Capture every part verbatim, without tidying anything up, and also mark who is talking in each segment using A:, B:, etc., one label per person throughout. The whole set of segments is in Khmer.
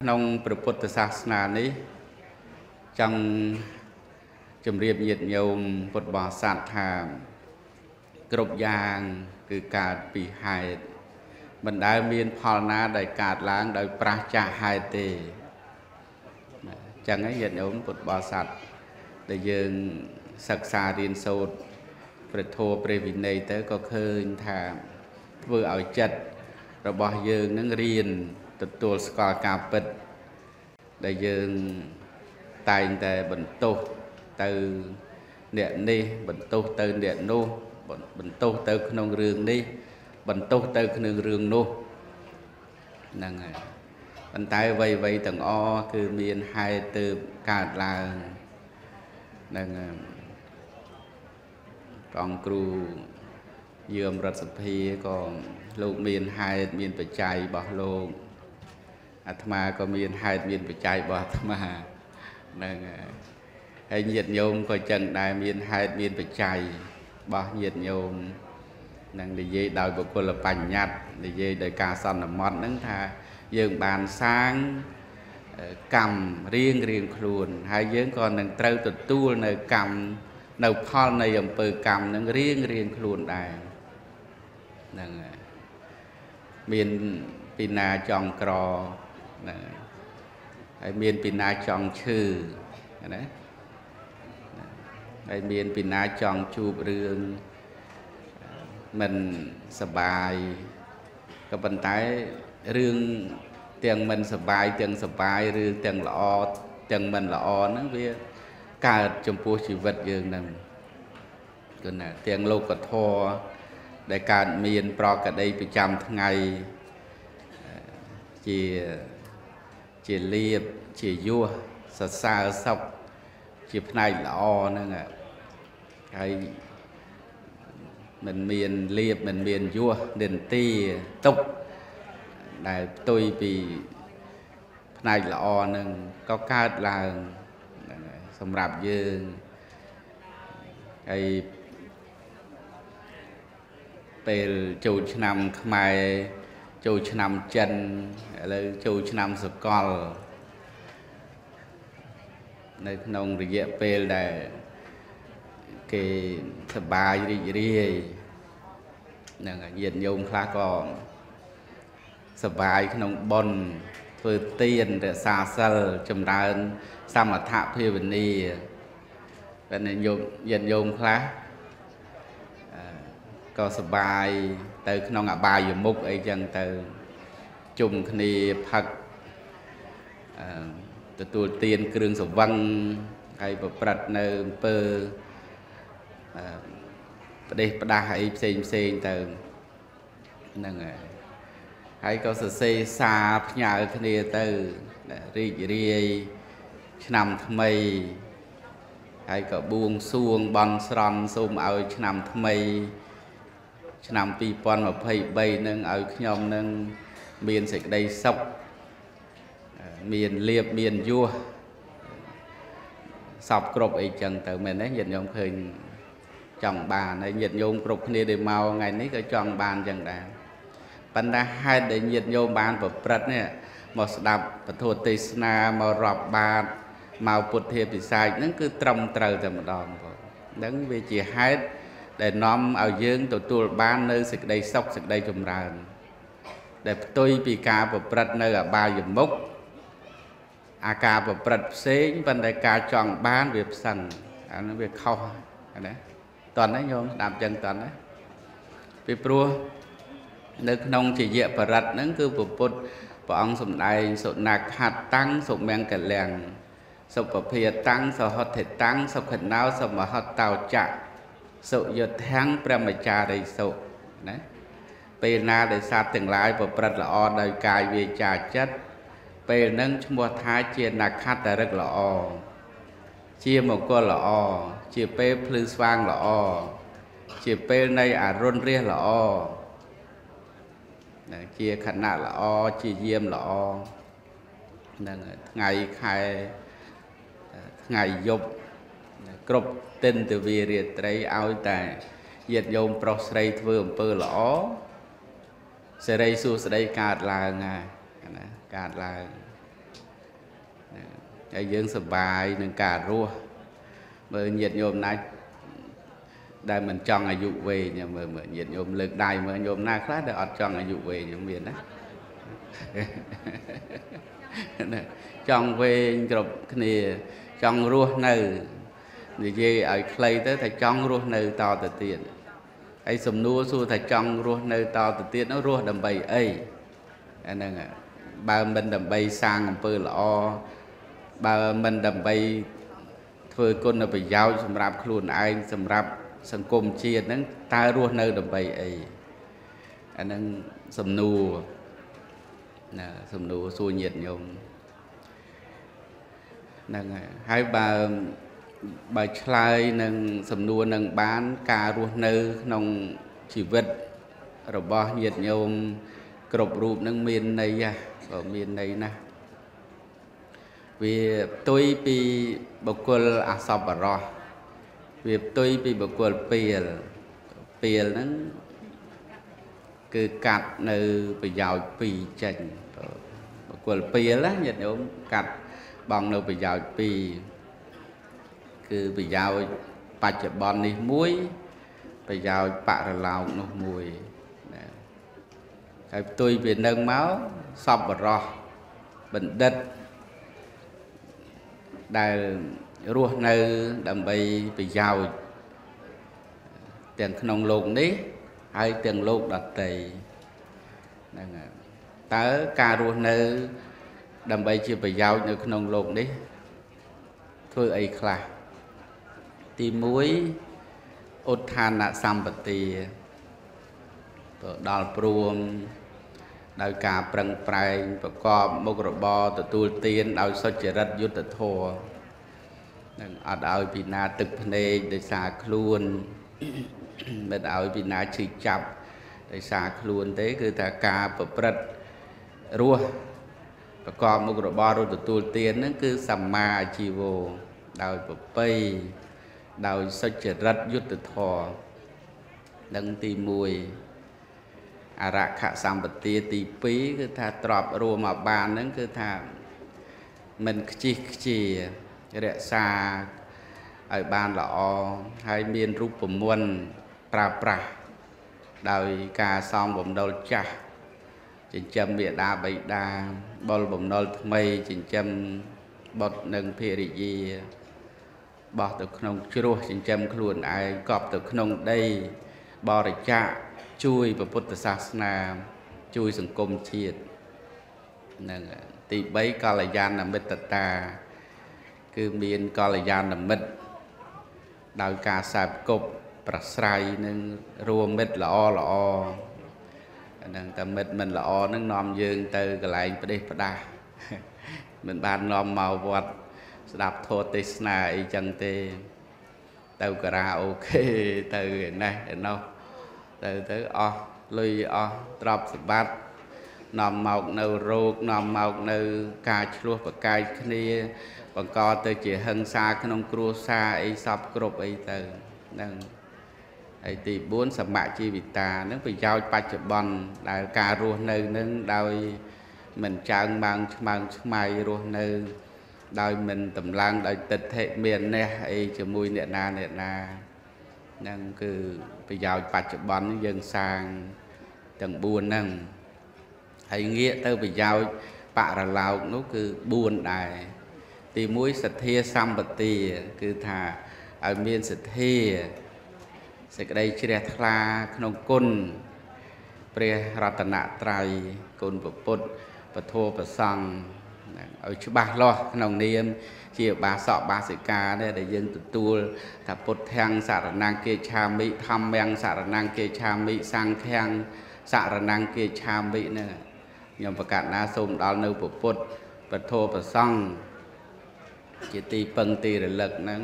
A: nôngประពុទ្ធសាសនានេះចង់ជម្រាបញាតិញោមពុទ្ធបរិស័ទថាគ្រប់យ៉ាងគឺកើតពីហេតុមិនដែលមានផលណាដែលកើតឡើងដោយប្រះចាស់ហេតុទេចឹងហើយញាតិញោមពុទ្ធបរិស័ទដែលយើងសិក្សារៀនសូត្រព្រះធម៌ព្រះវិន័យទៅក៏ឃើញថាធ្វើឲ្យចិត្តរបស់យើងនឹងរៀនទទួលស្គាល់ការពិតដែលយើងតែងតែបន្ទោសទៅអ្នកនេះបន្ទោសទៅអ្នកនោះបន្ទោសទៅក្នុងរឿងនេះបន្ទោសទៅក្នុងរឿងនោះហ្នឹងហើយប៉ុន្តែអ្វីៗទាំងអស់គឺមានហេតុទើបកើតឡើងហ្នឹងហើយព្រះអង្គគ្រូយាមរដ្ឋសភាក៏លោកមានហេតុមានបច្ច័យរបស់លោកអាត្មាក៏មានហេតុមានបច្ច័យរបស់អាត្មាហ្នឹងហើយញាតិញោមក៏ចឹងដែរមានហេតុមានបច្ច័យរបស់ញាតិញោមនឹងនិយាយដោយបុគ្គលបញ្ញត្តិនិយាយដោយការសន្មត់ហ្នឹងថាយើងបានសាងកម្មរៀងរៀងខ្លួនហើយយើងក៏នឹងត្រូវទទួលនៅកម្មនៅផលនៃអំពើកម្មនឹងរៀងរៀងខ្លួនដែរហ្នឹងហើយមានពីណាចង់ក្រហ្នឹងហើយមានពីណាចង់ឈឺណាហើយមានពីណាចង់ជួបរឿងមិនសบายក៏ប៉ុន្តែរឿងទាំងមិនសบายទាំងសบายរឿងទាំងល្អទាំងមិនល្អហ្នឹងវាកើតចំពោះជីវិតយើងហ្នឹងគឺណាទាំងលោកធម៌ដែលកើតមានប្រកដីប្រចាំថ្ងៃជាជាលៀបជាយសសរសើរសុខជាផ្នែកល្អហ្នឹងហើយមិនមានលៀបមិនមានយសនិន្ទាទុកដែលផ្ទុយពីផ្នែកល្អហ្នឹងក៏កើតឡើងសម្រាប់យើងហើយពេលចូលឆ្នាំខ្មែរចូលឆ្នាំចិនឥឡូវចូលឆ្នាំសកលនៅក្នុងរយៈពេលដែលគេសប្បាយរីករាយនឹងញាតិញោមខ្លះក៏សប្បាយក្នុងបុណ្យធ្វើទានរក្សាសិលចម្រើនសមថភាវនាតែញោមញាតិញោមខ្លះក៏សប្បាយទៅក្នុងអបាយមុខអីចឹងទៅជុំគ្នាផឹកទទួលទានគ្រឿងសង្វឹងហើយប្រព្រឹត្តនៅអំពើប្រទេសផ្ដាស់អីផ្សេងផ្សេងទៅហ្នឹងហើយហើយក៏សរសេរសារផ្ញើគ្នាទៅរីករាយឆ្នាំថ្មីហើយក៏បួងសួងបន់ស្រន់សូមឲ្យឆ្នាំថ្មីឆ្នាំពីរពាន់ម្ភៃបីនឹងឲ្យខ្ញុំនឹងមានសេចក្តីសុខមានលៀបមានយសសពគ្រប់អីចឹងទៅមែនទេញាតិញោមឃើញចង់បានហើយញាតិញោមគ្រប់គ្នាដែលមកថ្ងៃនេះក៏ចង់បានចឹងដែរប៉ុន្តែហេតុដែលញាតិញោមបានប្រព្រឹត្តនេះមកស្ដាប់ពធទេសនាមករាប់បាតមកពុទ្ធាពិស័យហ្នឹងគឺត្រឹមត្រូវតែម្ដងបងហ្នឹងវាជាហេតុដែលនាំឲ្យយើងទទួលបាននៅសេចក្តីសុខសេចក្តីចម្រើនដែលផ្ទុយពីការប្រព្រឹត្តនៅអបាយមុខអាការប្រព្រឹត្តផ្សេងប៉ុន្តែការចង់បានវាផ្សិនអានោះវាខុសណាតើណាញោមស្ដាប់ចឹងតើណាពីព្រោះនៅក្នុងជាយៈបរិត្តហ្នឹងគឺពុទ្ធព្រះអង្គសម្ដែងសុណាខត្តតាំងសុមង្គលាំងសុពភាតាំងសហត្ថិតាំងសុខណោសមហត្តោចៈសុយុទ្ធាំងព្រមចារិសុណាពេលណាដែលសត្វទាំងឡាយប្រព្រឹត្តល្អដោយកាយវាចាចិត្តពេលហ្នឹងឈ្មោះថាជានក្ខត្តរិកល្អជាមង្គលល្អជាពេលភ្លឺស្វាងល្អជាពេលនៃអរុណរះល្អជាខណៈល្អជាយាមល្អហ្នឹងថ្ងៃខែថ្ងៃយប់គ្រប់ទិនទវារាត្រីឲ្យតែញាតិញោមប្រុសស្រីធ្វើអំពើល្អសេរីសួស្តីកើតឡើងណាកើតឡើងហើយយើងសប្បាយនឹងការរស់មើលញាតិញោមណាដែលមិនចង់អាយុវែងមើលមើលញាតិញោមលើកដៃមើលញោមណាខ្លះដែលអត់ចង់អាយុវែងមានណាចង់វែងគ្រប់គ្នាចង់រស់នៅនិយាយឲ្យខ្លីទៅថាចង់រស់នៅតទៅទៀតហើយសំណួរសួរថាចង់រស់នៅតទៅទៀតនោះរស់ដើម្បីអីអាហ្នឹងបើមិនដើម្បីសាងអំពើល្អបើមិនដើម្បីធ្វើគុណប្រយោជន៍សម្រាប់ខ្លួនឯងសម្រាប់សង្គមជាតិហ្នឹងតើរស់នៅដើម្បីអីអាហ្នឹងសំណួរណាសំណួរសួរញាតិញោមហ្នឹងហើយបើបើឆ្លើយនឹងសំណួរនឹងបានការរស់នៅក្នុងជីវិតរបស់ញាតិញោមគ្រប់រូបនឹងមានន័យក៏មានន័យណាស់វាផ្ទុយពីបុគ្គលអសប្បុរសវាផ្ទុយពីបុគ្គលពាលពាលហ្នឹងគឺកាត់នៅប្រយោជន៍ពីរចេញបុគ្គលពាលណាញាតិញោមកាត់បងនៅប្រយោជន៍ពីរគឺប្រយោជន៍បច្ចុប្បន្ននេះមួយប្រយោជន៍បរលោកនោះមួយណាហើយផ្ទុយពីនឹងមកសប្បុរសបណ្ឌិតដែលរស់នៅដើម្បីប្រយោជន៍ទាំងក្នុងលោកនេះហើយទាំងលោកដទៃហ្នឹងតើការរស់នៅដើម្បីជាប្រយោជន៍នៅក្នុងលោកនេះធ្វើអីខ្លះទីមួយឧទ្ធានសម្បទាដល់ព្រមដោយការប្រឹងប្រែងប្រកបមុខរបរទទួលទានដោយសុចរិតយុត្តិធម៌នឹងអត់ឲ្យពីណាទឹកភ្នែកដោយសារខ្លួនមិនឲ្យពីណាឈឺចាប់ដោយសារខ្លួនទេគឺថាការប្រព្រឹត្តរស់ប្រកបមុខរបរទទួលទានហ្នឹងគឺសម្មាអាជីវោដោយប្រពៃដោយសុចរិតយុត្តិធម៌នឹងទីមួយអរខសម្បទាទីពីរគឺថាទ្របរួមមកបានហ្នឹងគឺថាមិនខ្ជិះខ្ជារក្សាឲ្យបានល្អហើយមានរូបមន្តប្រើប្រាស់ដោយការសំបំណុលចាស់ចិញ្ចឹមមេដាបៃតាបុលបំណុលថ្មីចិញ្ចឹមបុត្រនិងភរិយាបោះទៅក្នុងជ្រោះចិញ្ចឹមខ្លួនឯងកប់ទៅក្នុងដីបរិច្ចាគជួយពុទ្ធសាសនាជួយសង្គមជាតិនឹងទីបីកល្យាណមិត្តតាគឺមានកល្យាណមិត្តដោយការសែបគប់ប្រស្រ័យនឹងរួមមិត្តល្អល្អហ្នឹងតែមិត្តមិនល្អហ្នឹងនាំយើងទៅកន្លែងផ្ដេសផ្ដាសមិនបាននាំមកវត្តស្ដាប់ធម៌ទេសនាអីចឹងទេទៅការ៉ាអូខេទៅឯណេះឯណោះទៅទៅអស់លុយអស់ទ្រព្យសម្បត្តិនាំមកនៅរោគនាំមកនៅការឆ្លោះប្រកែកគ្នាបង្កទៅជាហិង្សាក្នុងគ្រួសារអីសពគ្រប់អីទៅហ្នឹងហើយទីបួនសមជីវិតាហ្នឹងប្រយោជន៍បច្ចុប្បន្នដែលការរស់នៅនឹងដោយមិនចើងម៉ាំងឆ្មើងឆ្មៃរស់នៅដោយមិនតម្លើងដោយទិដ្ឋិមាននេះអីជាមួយអ្នកណាអ្នកណាហ្នឹងគឺប្រយោជន៍បច្ចុប្បន្នយើងសាងទាំងបួនហ្នឹងហើយងាកទៅប្រយោជន៍បរលោកនោះគឺបួនដែរទីមួយសទ្ធាសម្បទាគឺថាឲ្យមានសទ្ធាសេចក្តីជ្រះថ្លាក្នុងគុណព្រះរតនត្រ័យគុណពុទ្ធពធប្រសង្ឃឲ្យច្បាស់លាស់ក្នុងនាមជាបាសកបាសិកានេះដែលយើងទទួលថាពុទ្ធังសរណង្គាឆាមិធម្មังសរណង្គាឆាមិសង្ឃังសរណង្គាឆាមិនេះខ្ញុំប្រកាសណាសូមដល់នៅពុទ្ធពធប្រសង្ឃជាទីពឹងទីរលឹកហ្នឹង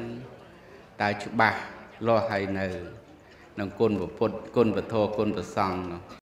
A: តើច្បាស់លាស់ហើយនៅក្នុងគុណពុទ្ធគុណពធគុណប្រសង្ឃ